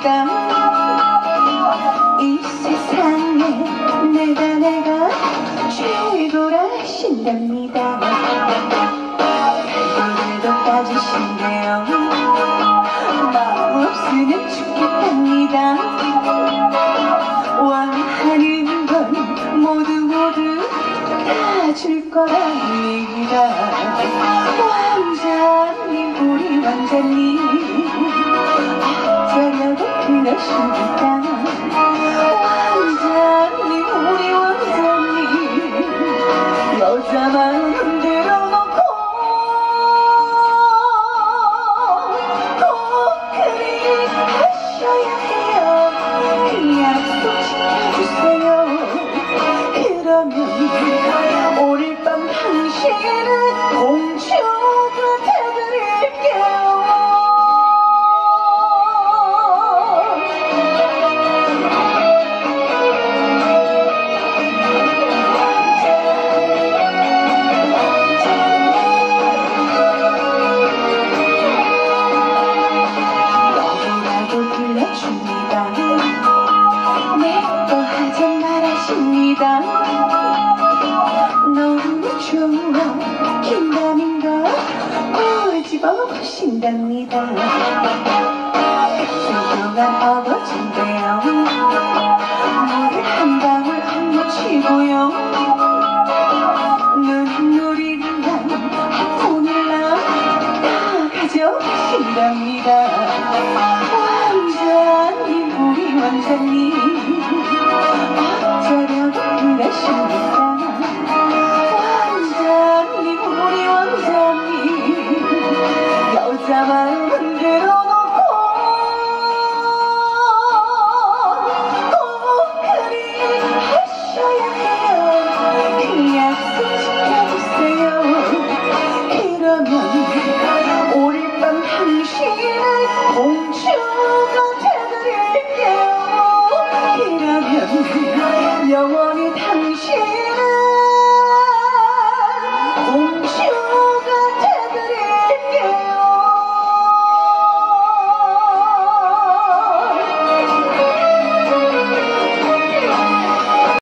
하십니다. 이 세상에 내가 최고라신답니다. 별볼도 따지신대요. 마음 없으면 죽겠답니다. 원하는 건 모두 다 줄 거랍니다. 왕자님, 우리 왕자님, 어쩌려고 그러십니까? 왕자님, 우리 왕자님, 여자 마음 흔들어 놓고 꼭 그리 하셔야 해요. 그 약속 지켜주세요. 그러면 오늘 밤 당신을 공주가 되드릴게요. 너무나도 불러줍니다. 내거 하지 말하십니다. 너무 좋아 긴가민가 꼬집어 보신답니다. 조용한 어거진데요. 물을 한 방울 안 묻히고요. 눈물이랑 하품이랑 다 가져가신답니다. 왕자님, 우리 왕자님, 어쩌려고 그러십니까? 우리 왕자님, 여자 마음 흔들어 놓고 꼭 그리 하셔야 해요. 그 약속 지켜주세요. 그러면 오늘 밤 당신을 공주가 되드릴게요. 그러면 영원히 당신을